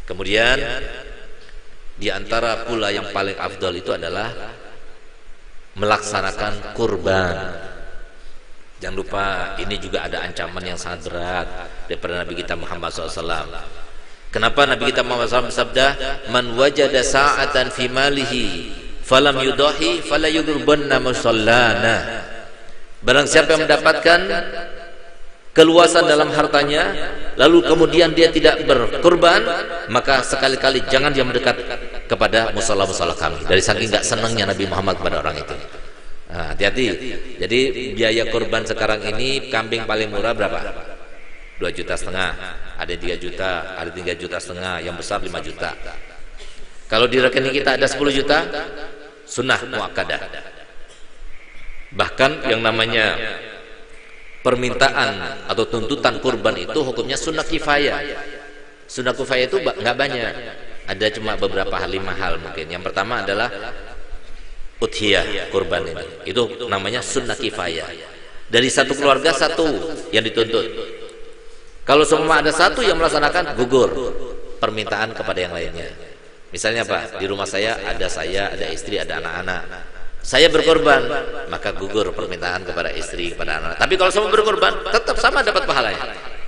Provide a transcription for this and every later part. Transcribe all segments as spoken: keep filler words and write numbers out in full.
Kemudian di antara pula yang paling afdal itu adalah melaksanakan kurban. Jangan lupa ini juga ada ancaman yang sangat berat daripada Nabi kita Muhammad shallallahu alaihi wasallam. Kenapa Nabi kita Muhammad shallallahu alaihi wasallam bersabda, "Man wajada sa'atan fi malihi falam yudahi fala yudurbanna musallana." Barang siapa yang mendapatkan keluasan dalam hartanya lalu kemudian dia tidak berkurban, maka sekali-kali jangan dia mendekat kepada musala-musala kami. Dari saking enggak senangnya Nabi Muhammad kepada orang itu. Nah, hati-hati. Jadi biaya kurban sekarang ini kambing paling murah berapa? dua juta setengah. Ada tiga juta, ada tiga juta setengah, yang besar lima juta. Kalau di rekening kita ada sepuluh juta, sunnah muakkadah. Bahkan yang namanya permintaan atau tuntutan kurban itu hukumnya sunnah kifayah. Sunnah kifayah itu nggak banyak, ada cuma beberapa hal, lima hal mungkin. Yang pertama adalah udhiyah, kurban ini, itu namanya sunnah kifayah. Dari satu keluarga satu yang dituntut. Kalau semua ada satu yang melaksanakan, gugur permintaan kepada yang lainnya. Misalnya apa? Di rumah saya ada saya, ada istri, ada anak-anak. Saya berkorban, maka gugur permintaan kepada istri, kepada anak. Tapi kalau semua berkorban, tetap sama dapat pahalanya.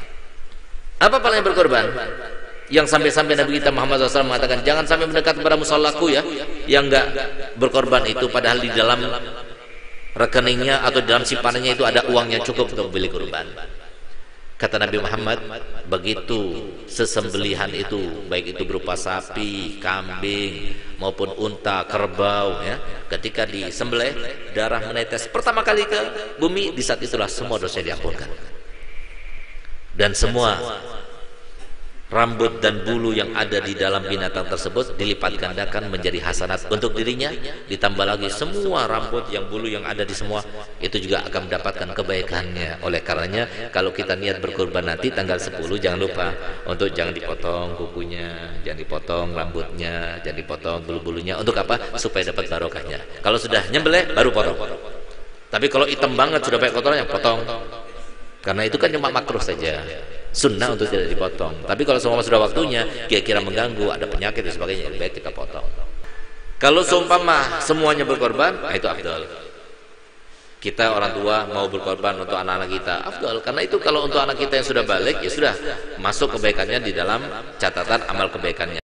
Apa pahalanya berkorban? Yang sampai-sampai Nabi kita Muhammad shallallahu alaihi wasallam mengatakan, jangan sampai mendekat kepada musallaku ya, yang enggak berkorban itu, padahal di dalam rekeningnya atau dalam simpanannya itu ada uangnya cukup untuk beli kurban. Kata Nabi Muhammad, begitu sesembelihan itu, baik itu berupa sapi, kambing maupun unta, kerbau, ya, ketika disembelih darah menetes pertama kali ke bumi, di saat itulah semua dosa diampunkan. Dan semua rambut dan bulu yang ada di dalam binatang tersebut dilipat gandakan menjadi hasanat untuk dirinya, ditambah lagi semua rambut yang bulu yang ada di semua itu juga akan mendapatkan kebaikannya. Oleh karenanya kalau kita niat berkurban nanti tanggal sepuluh, jangan lupa untuk jangan dipotong kukunya, jangan dipotong rambutnya, jangan dipotong bulu-bulunya. Untuk apa? Supaya dapat barokahnya. Kalau sudah nyembelih baru potong. Tapi kalau hitam banget sudah banyak kotorannya, potong. Karena itu kan cuma makruh saja, sunnah untuk tidak dipotong. Tapi kalau semua sudah waktunya, kira-kira mengganggu, ada penyakit dan sebagainya, lebih baik kita potong. Kalau seumpama semuanya berkorban, nah itu afdal. Kita orang tua mau berkorban untuk anak-anak kita, afdal. Karena itu kalau untuk anak kita yang sudah balik, ya sudah masuk kebaikannya di dalam catatan amal kebaikannya.